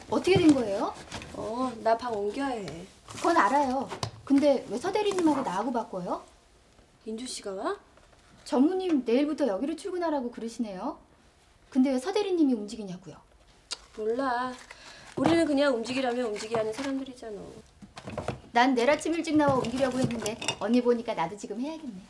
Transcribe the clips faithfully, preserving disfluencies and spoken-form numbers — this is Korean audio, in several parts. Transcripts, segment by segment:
어떻게 된 거예요? 어, 나 방 옮겨야 해. 그건 알아요. 근데 왜 서대리님하고 나하고 바꿔요? 인주 씨가 와? 전무님 내일부터 여기로 출근하라고 그러시네요. 근데 왜 서대리님이 움직이냐고요? 몰라. 우리는 그냥 움직이라면 움직이야 하는 사람들이잖아. 난 내일 아침 일찍 나와 옮기려고 했는데 언니 보니까 나도 지금 해야겠네.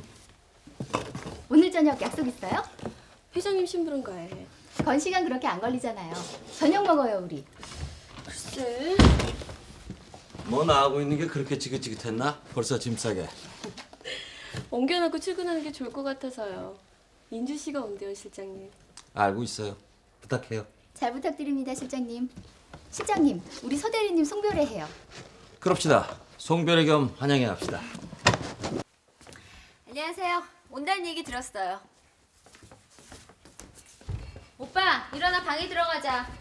오늘 저녁 약속 있어요? 회장님 심부름 가해. 건 시간 그렇게 안 걸리잖아요. 저녁 먹어요 우리. 글쎄. 뭐 나하고 있는 게 그렇게 지긋지긋했나? 벌써 짐 싸게. 옮겨놓고 출근하는 게 좋을 것 같아서요. 인주 씨가 온대요, 실장님. 알고 있어요. 부탁해요. 잘 부탁드립니다 실장님. 실장님 우리 서대리님 송별회 해요. 그럽시다. 송별회 겸 환영회 합시다. 안녕하세요. 온다는 얘기 들었어요. 오빠, 일어나 방에 들어가자.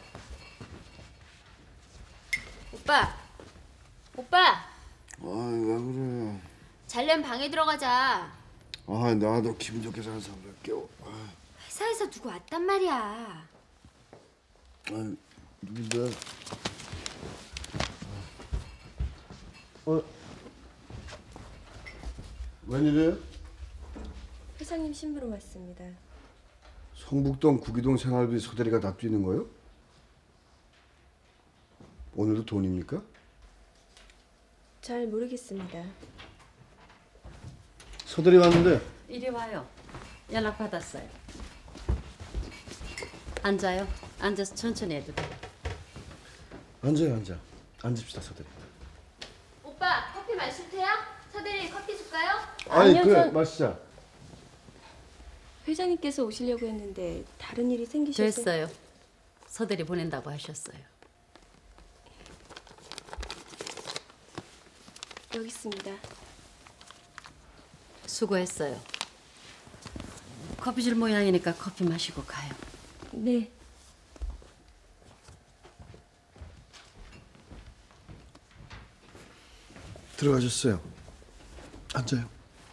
오빠, 오빠. 아이, 왜 그래? 잘려면 방에 들어가자. 아, 나도 기분 좋게 사는 사람들 깨워. 아, 회사에서 누구 왔단 말이야. 아, 누군데? 어? 웬일이에요? 회장님 심부름 왔습니다. 성북동 구기동 생활비 서대리가 다 뛰는 거요? 오늘도 돈입니까? 잘 모르겠습니다. 서대리 왔는데. 이리 와요. 연락 받았어요. 앉아요. 앉아서 천천히 해도 돼. 앉아요, 앉아. 앉읍시다, 서대리. 오빠, 커피 마실 테야? 서대리 커피 줄까요? 아니, 아니요, 그래, 저- 마시자. 회장님께서 오시려고 했는데 다른 일이 생기셔서. 됐어요. 서대리 보낸다고 하셨어요. 여기 있습니다. 수고했어요. 커피 줄 모양이니까 커피 마시고 가요. 네. 들어가셨어요. 앉아요.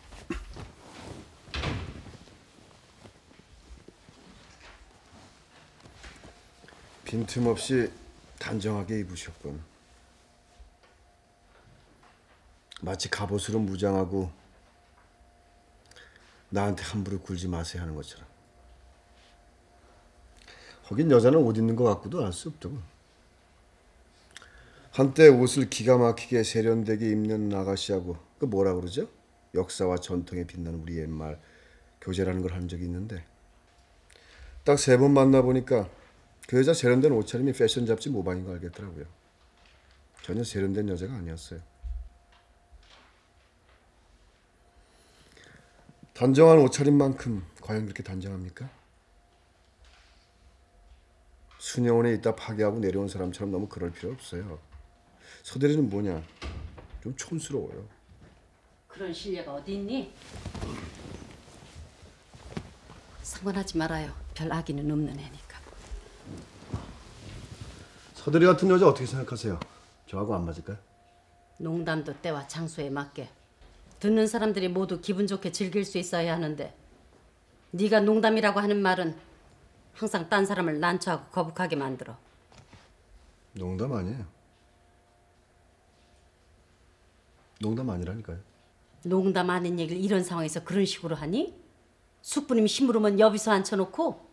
빈틈없이 단정하게 입으셨군. 마치 갑옷으로 무장하고 나한테 함부로 굴지 마세요 하는 것처럼. 거긴 여자는 옷 입는 것 같고도 알 수 없더군. 한때 옷을 기가 막히게 세련되게 입는 아가씨하고 그 뭐라 그러죠? 역사와 전통에 빛나는 우리 옛말 교제라는 걸 한 적이 있는데 딱 세 번 만나보니까 그 여자 세련된 옷차림이 패션 잡지 모방인 거 알겠더라고요. 전혀 세련된 여자가 아니었어요. 단정한 옷차림만큼 과연 그렇게 단정합니까? 수녀원에 있다 파괴하고 내려온 사람처럼 너무 그럴 필요 없어요. 서대리는 뭐냐? 좀 촌스러워요. 그런 실례가 어디 있니? 상관하지 말아요. 별 악의는 없는 애니까. 서대리 같은 여자 어떻게 생각하세요? 저하고 안 맞을까요? 농담도 때와 장소에 맞게. 듣는 사람들이 모두 기분 좋게 즐길 수 있어야 하는데 네가 농담이라고 하는 말은 항상 딴 사람을 난처하고 거북하게 만들어. 농담 아니에요. 농담 아니라니까요. 농담 아닌 얘기를 이런 상황에서 그런 식으로 하니? 숙부님 심부름은 여비서 앉혀놓고?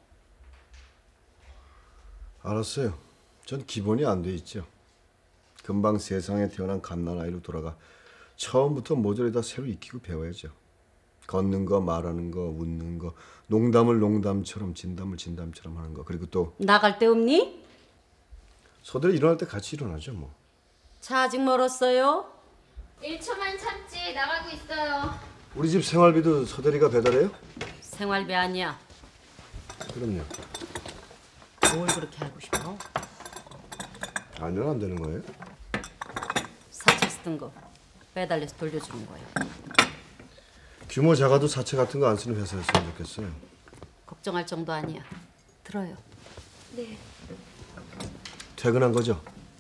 알았어요. 전 기본이 안 돼 있죠. 금방 세상에 태어난 갓난아이로 돌아가 처음부터 모조리 다 새로 익히고 배워야죠. 걷는 거, 말하는 거, 웃는 거, 농담을 농담처럼, 진담을 진담처럼 하는 거. 그리고 또 나갈 데 없니? 서대리 일어날 때 같이 일어나죠 뭐. 차 아직 멀었어요? 일 초만 참지. 나가고 있어요. 우리 집 생활비도 서대리가 배달해요? 생활비 아니야. 그럼요. 뭘 그렇게 알고 싶어? 알면 안 되는 거예요? 사채 쓰던 거 빼달려서 돌려주는 거예요. 규모 작아도 사채 같은 거 안 쓰는 회사였으면 좋겠어요. 걱정할 정도 아니야. 들어요. 네. 퇴근한 거죠?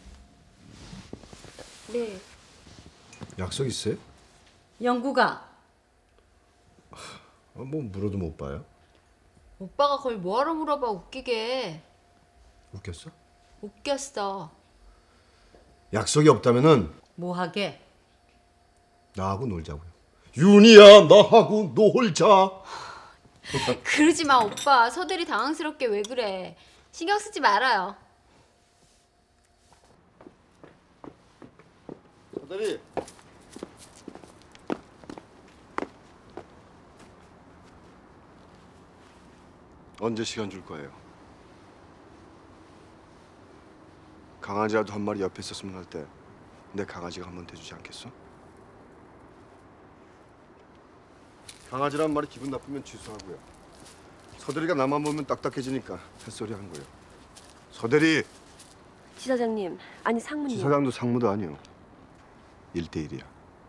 네. 약속 있어요? 영구가 아, 뭐 물어도 못 봐요. 오빠가 그걸 뭐하러 물어봐 웃기게. 웃겼어? 웃겼어. 약속이 없다면은 뭐 하게? 나하고 놀자고요. 윤희야, 나하고 놀자. 그러지 마 오빠. 서대리 당황스럽게 왜 그래. 신경 쓰지 말아요. 서대리. 언제 시간 줄 거예요? 강아지라도 한 마리 옆에 있었으면 할 때 내 강아지가 한 번 돼주지 않겠어? 강아지란 말이 기분 나쁘면 취소하고요. 서대리가 나만 보면 딱딱해지니까 햇소리 한 거예요. 서대리. 지사장님, 아니 상무님. 지사장도 상무도 아니요. 일대일이야.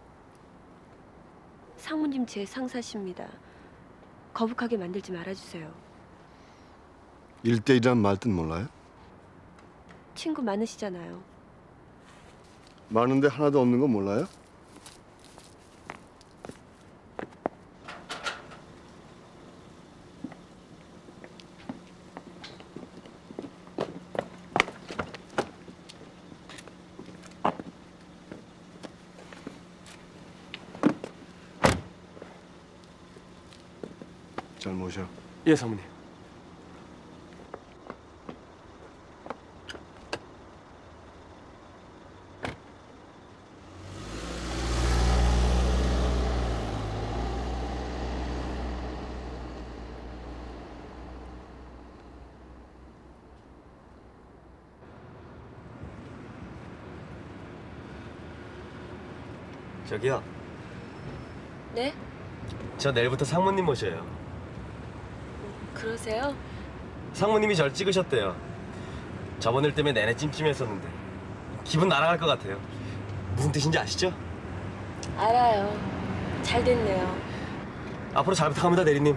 상무님 제 상사십니다. 거북하게 만들지 말아주세요. 일대일이란 말 뜻 몰라요? 친구 많으시잖아요. 많은데 하나도 없는 거 몰라요? 잘 모셔. 예, 상무님. 저기요. 네? 저 내일부터 상무님 모셔요. 그러세요? 상무님이 절 찍으셨대요. 저번 일 때문에 내내 찜찜했었는데 기분 날아갈 것 같아요. 무슨 뜻인지 아시죠? 알아요. 잘 됐네요. 앞으로 잘 부탁합니다, 대리님.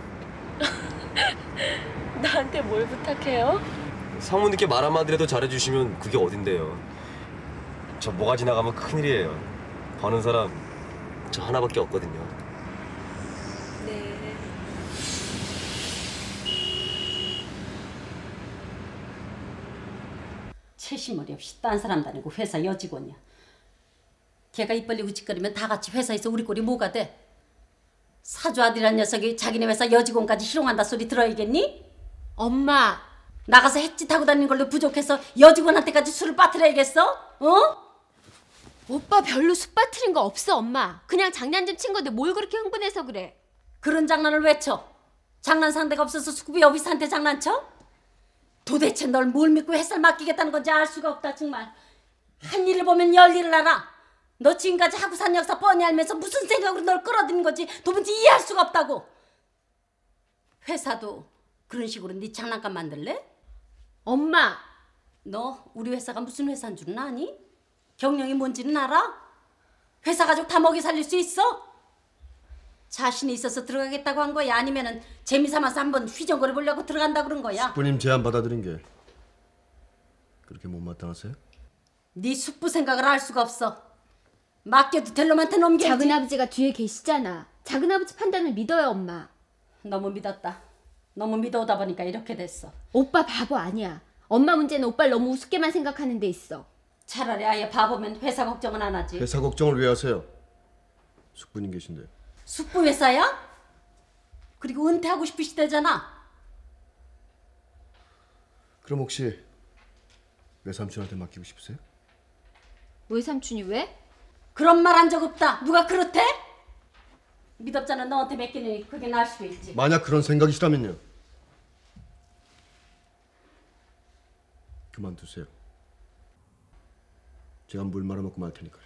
나한테 뭘 부탁해요? 상무님께 말 한마디라도 잘해주시면 그게 어딘데요. 저 뭐가 지나가면 큰일이에요. 버는 사람 저 하나밖에 없거든요. 네. 채심머리 없이 딴 사람 다니고 회사 여직원이야. 걔가 입 벌리고 짓거리면 다 같이 회사에서 우리 꼴이 뭐가 돼? 사주 아들이란 녀석이 자기네 회사 여직원까지 희롱한다 소리 들어야겠니? 엄마. 나가서 햇짓하고 다니는 걸로 부족해서 여직원한테까지 술을 빠뜨려야겠어? 어? 오빠 별로 숯 빠트린 거 없어 엄마. 그냥 장난 좀 친 건데 뭘 그렇게 흥분해서 그래. 그런 장난을 왜 쳐? 장난 상대가 없어서 수급이 어비스한테 장난쳐? 도대체 널 뭘 믿고 햇살 맡기겠다는 건지 알 수가 없다 정말. 한 일을 보면 열 일을 알아. 너 지금까지 하고 산 역사 뻔히 알면서 무슨 생각으로 널 끌어들인 건지 도무지 이해할 수가 없다고. 회사도 그런 식으로 네 장난감 만들래? 엄마. 너 우리 회사가 무슨 회사인 줄은 아니? 경영이 뭔지는 알아? 회사 가족 다 먹여 살릴 수 있어? 자신이 있어서 들어가겠다고 한 거야? 아니면은 재미삼아서 한번 휘정거려 보려고 들어간다 그런 거야? 부님 제안 받아들인 게 그렇게 못마땅하세요? 네 숙부 생각을 알 수가 없어. 맡겨도 될 놈한테 넘겨야지. 작은아버지가 뒤에 계시잖아. 작은아버지 판단을 믿어요, 엄마. 너무 믿었다. 너무 믿어오다 보니까 이렇게 됐어. 오빠 바보 아니야. 엄마 문제는 오빠를 너무 우습게만 생각하는 데 있어. 차라리 아예 바보면 회사 걱정은 안 하지. 회사 걱정을 왜 하세요? 숙부님 계신데. 숙부 회사야? 그리고 은퇴하고 싶으시대잖아. 그럼 혹시 외삼촌한테 맡기고 싶으세요? 외삼촌이 왜? 그런 말 한 적 없다. 누가 그렇대? 믿었잖아. 너한테 맡기니 그게 나을 수도 있지. 만약 그런 생각이시라면요. 그만두세요. 제가 물 말아먹고 말 테니까요.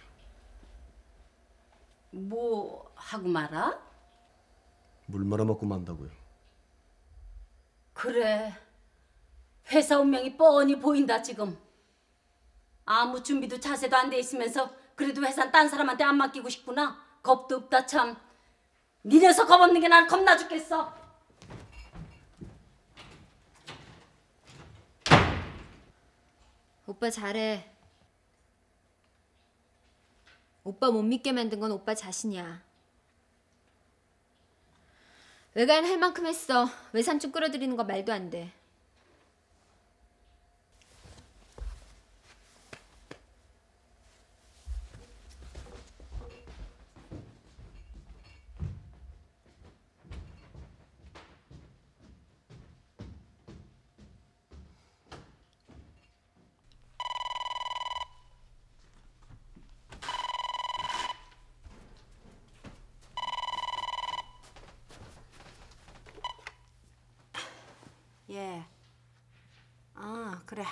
뭐 하고 말아? 물 말아먹고 만다고요. 그래. 회사 운명이 뻔히 보인다 지금. 아무 준비도 자세도 안 돼 있으면서 그래도 회사는 딴 사람한테 안 맡기고 싶구나. 겁도 없다 참. 네 녀석 겁 없는 게 난 겁나 죽겠어. 오빠 잘해. 오빠 못 믿게 만든 건 오빠 자신이야. 외가인 할 만큼 했어. 외삼촌 끌어들이는 건 말도 안 돼.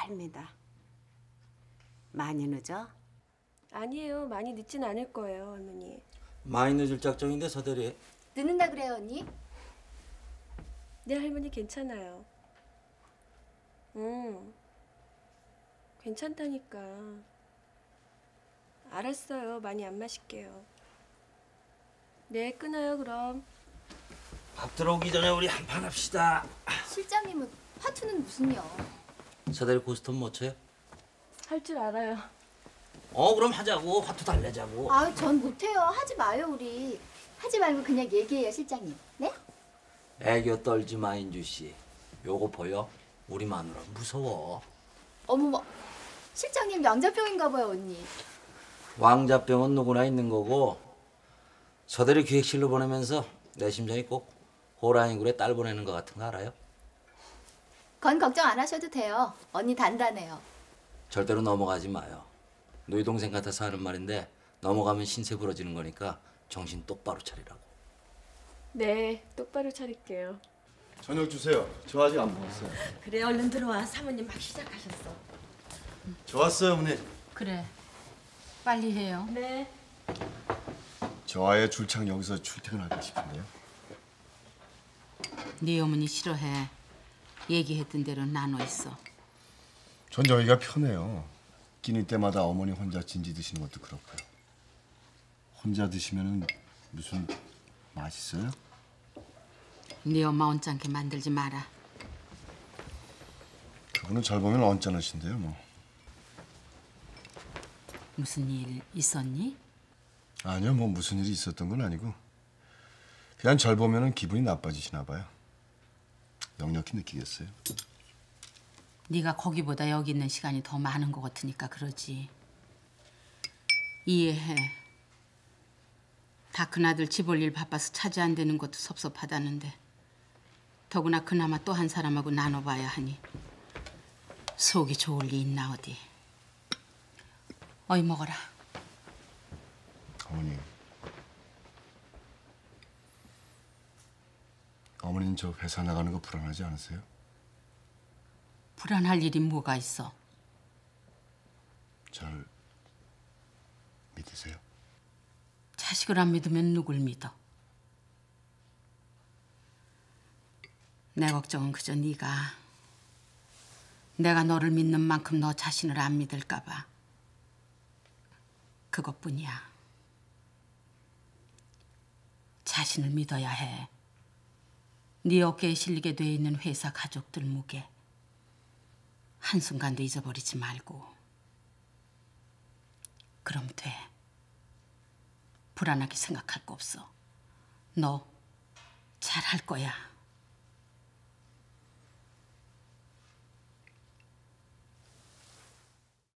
합니다. 많이 늦어? 아니에요. 많이 늦진 않을 거예요, 할머니. 많이 늦을 작정인데 서대리. 늦는다 그래요, 언니? 네, 할머니 괜찮아요. 응. 괜찮다니까. 알았어요. 많이 안 마실게요. 네, 끊어요, 그럼. 밥 들어오기 전에 우리 한판 합시다. 실장님은 화투는 무슨요? 서대리 고스톱 못 쳐요? 할 줄 알아요. 어 그럼 하자고. 화투 달래자고. 아, 전 못해요. 하지 마요, 우리. 하지 말고 그냥 얘기해요, 실장님. 네? 애교 떨지 마 인주 씨. 요거 보여? 우리 마누라 무서워. 어머머, 실장님 양자병인가 봐요, 언니. 왕자병은 누구나 있는 거고 서대리 기획실로 보내면서 내 심장이 꼭 호랑이 굴에 딸 보내는 것 같은 거 알아요? 건 걱정 안 하셔도 돼요. 언니 단단해요. 절대로 넘어가지 마요. 너희 동생 같아서 하는 말인데 넘어가면 신세 부러지는 거니까 정신 똑바로 차리라고. 네, 똑바로 차릴게요. 저녁 주세요. 저 아직 안 먹었어요. 그래 얼른 들어와. 사모님 막 시작하셨어. 저 왔어요, 어머니. 그래. 빨리 해요. 네. 저 아예 줄창 여기서 출퇴근하고 싶은데요. 네 어머니 싫어해. 얘기했던 대로 나눠 있어. 전 여기가 편해요. 끼니 때마다 어머니 혼자 진지 드시는 것도 그렇고요. 혼자 드시면은 무슨 맛있어요? 네 엄마 언짢게 만들지 마라. 그분은 잘 보면 언짢으신데요, 뭐. 무슨 일 있었니? 아니요, 뭐 무슨 일이 있었던 건 아니고 그냥 절 보면은 기분이 나빠지시나 봐요. 역력히 느끼겠어요. 네가 거기보다 여기 있는 시간이 더 많은 것 같으니까 그러지. 이해해. 다 큰아들 집 올 일 바빠서 차지 안 되는 것도 섭섭하다는데 더구나 그나마 또 한 사람하고 나눠봐야 하니 속이 좋을 리 있나 어디. 어이 먹어라. 어머니. 어머니는 저 회사 나가는 거 불안하지 않으세요? 불안할 일이 뭐가 있어. 절 믿으세요? 자식을 안 믿으면 누굴 믿어? 내 걱정은 그저 네가 내가 너를 믿는 만큼 너 자신을 안 믿을까 봐. 그것뿐이야. 자신을 믿어야 해. 네 어깨에 실리게 돼 있는 회사 가족들 무게 한순간도 잊어버리지 말고. 그럼 돼. 불안하게 생각할 거 없어. 너 잘할 거야.